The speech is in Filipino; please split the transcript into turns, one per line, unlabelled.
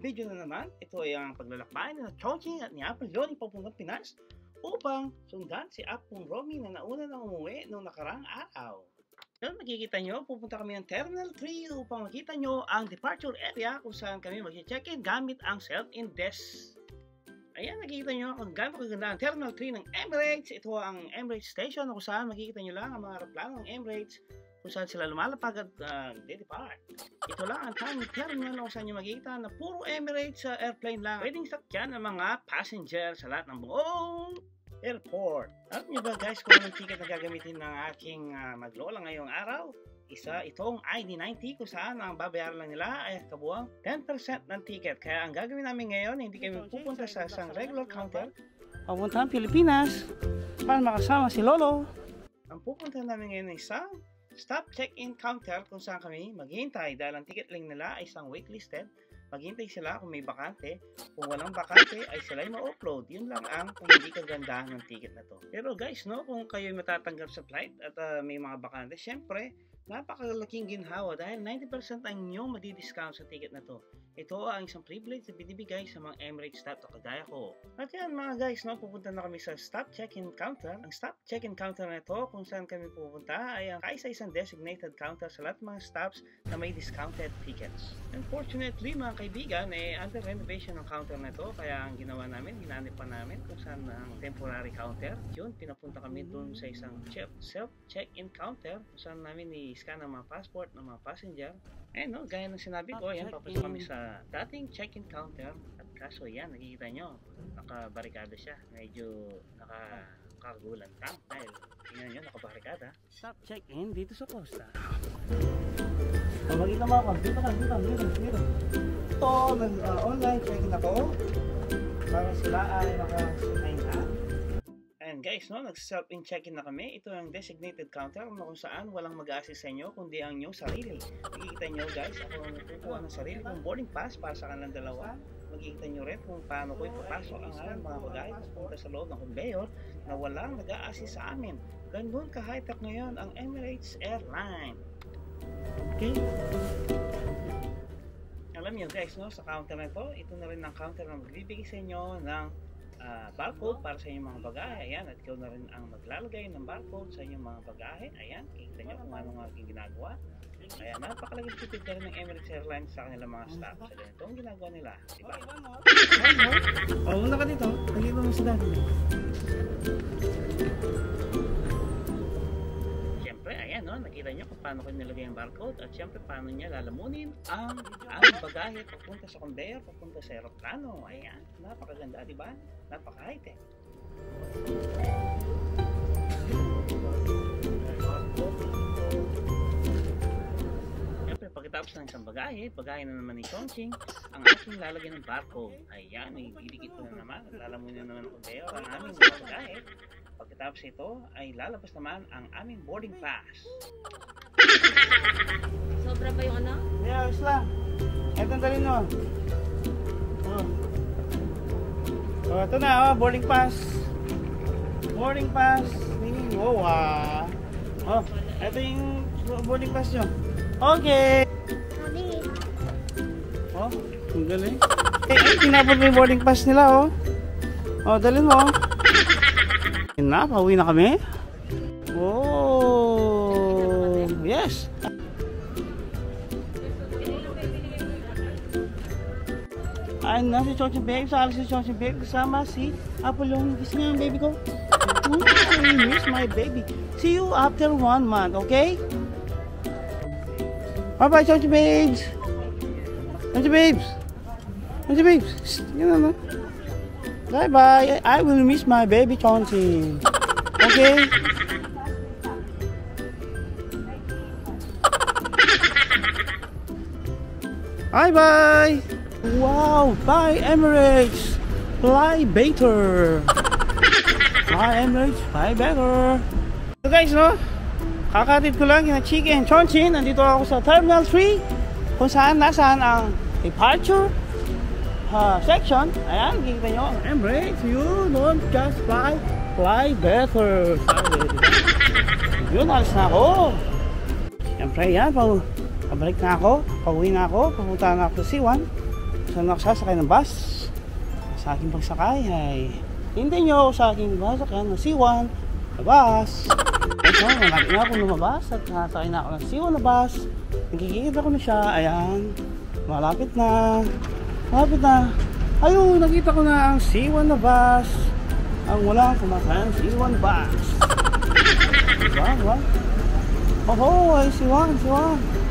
video na naman. Ito ay ang paglalakbay na Chongqing at ni Apple Loni papuntang Pinas upang sundan si Apong Romy na nauna nang umuwi noong nakarang araw. Ngayon makikita nyo, pupunta kami ng Terminal 3 upang makita nyo ang departure area kung saan kami mag-check-in gamit ang self-in desk. Ayan, nakikita nyo kung gaano kaganda ang Terminal 3 ng Emirates. Ito ang Emirates Station kung saan makikita nyo lang ang mga aeroplano ng Emirates kung saan sila lumalapag at depart. Ito lang ang tanging terminal kung saan nyo makikita na puro Emirates airplane lang. Pwedeng sakyan ang mga passenger sa lahat ng buong airport. Alam nyo ba guys kung anong ticket na gagamitin ng aking maglola ngayong araw? Isa itong ID90 kung saan ang babayaran lang nila ay kabuang 10% ng ticket. Kaya ang gagawin namin ngayon, hindi kami pupunta sa isang regular counter. Papunta ng Pilipinas para makasama si Lolo. Ang pupunta namin ngayon ay isang stop check-in counter kung saan kami maghihintay dahil ang ticket link nila ay isang waitlisted. Maghihintay sila kung may bakante. Kung walang bakante ay sila ma-upload. Yun lang ang kung hindi kagandahan ng ticket na to. Pero guys, no, kung kayo matatanggap sa flight at may mga bakante, syempre napakalaking ginhawa dahil 90% ang inyong madi-discount sa ticket na to. Ito ang isang privilege na binibigay sa mga Emirates staff na kagaya ko. At yan mga guys, no, pupunta na kami sa stop check-in counter. Ang stop check-in counter na ito kung saan kami pupunta ay ang kaisa-isang designated counter sa lahat ng mga stops na may discounted tickets. Unfortunately mga kaibigan, under renovation ng counter na ito, kaya ang ginawa namin, ginanip pa namin kung saan ang temporary counter. Yun, pinapunta kami dun sa isang self check-in counter kung saan namin i-scan ang mga passport ng mga passenger. No, gaya ng sinabi ko, ayan, papasok kami sa dating check-in counter. At kaso yan, nakikita nyo, nakabarikada siya. Medyo nakakagulan lang dahil tingnan nyo, nakabarikada. Stop check-in dito sa Costa. Makikita mo ako, dito. Ito, online check-in ako para sila ay nakasign na. And guys, no, nag-self-in check-in na kami. Ito ang designated counter kung saan walang mag-a-assist sa inyo kundi ang inyong sarili. Makikita nyo guys, ako ang nagkukuha ng sarili kong boarding pass para sa kanilang dalawa. Makikita nyo rin kung paano ko ipapasok ang mga bagay papunta sa loob ng conveyor na walang nag-a-assist sa amin. Ganun ka-high-tech ngayon ang Emirates Airline. Okay? Alam nyo guys, no, sa counter na ito na rin ang counter na magbibigay sa inyo ng barcode para sa inyong mga bagahe. Ayan, at ikaw na rin ang maglalagay ng barcode sa inyong mga bagahe. Ayan, kikita nyo kung anong aking ginagawa. Ayan, napakalaging tipid na rin ng Emirates Airlines sa kanilang mga staff. So, ganito ang ginagawa nila. Diba? Una ka dito. Nagiging mo sa dati. Siyempre, ayan, no, nakita nyo kung paano ko nilagay ang barcode at siyempre paano niya lalamunin ang bagahe papunta sa conveyor, papunta sa aeroplano. Ayan, napakaganda, diba? Napaka-high-tech. Siyempre, pagkatapos ng isang bagahe na naman ni Chongqing, ang aking lalagyan ng barcode. Ayan, ididikit ko na naman at lalamunin naman ng conveyor ang aming mga bagahe. Pagkatapos ito ay lalabas naman ang aming boarding pass.
Sobra ba yung ano?
Yeah, ayos lang. Ito dali no. Ito na, boarding pass. Boarding pass. Wow. Ito yung boarding pass nyo. Okay. Ang galing. Tinapon mo yung boarding pass nila, dalhin mo. Pauwi na kami. Yes. Ay, nasi Chongqing babe. Sali si Chongqing babe kasama si Apolong. Gusto niya ang baby ko. I miss my baby. See you after 1 month, okay? Bye-bye, Chongqing babes. Chongqing babes. Chongqing babes. Yan na. Bye-bye. I will miss my baby Chongqing. Okay? Bye-bye. Wow, bye Emirates. Fly better. Fly Emirates, fly better. So guys, no? Kakatid ko lang yung chicken Chongqing. Nandito ako sa Terminal 3 kung saan nasaan ang departure section. Ayan, kikita nyo ang Emirates. You don't just fly better. Yun, alis na ako. Siyempre yan, pabalik na ako. Pauwi na ako. Pupunta na ako sa C1. Saan nagsasakay ng bus? Sa aking pagsakay ay hintayin nyo ako sa aking sasakyan ng C1 na bus. So, malapit na ako lumabas at nasakay na ako ng C1 na bus. Nakikita ko na siya. Ayan. Malapit na. Malapit na. Ayun, nakita ko na ang C1 na bus. Ang walang kumakayang C1 bus. Diba? Diba? Oh, ay C1.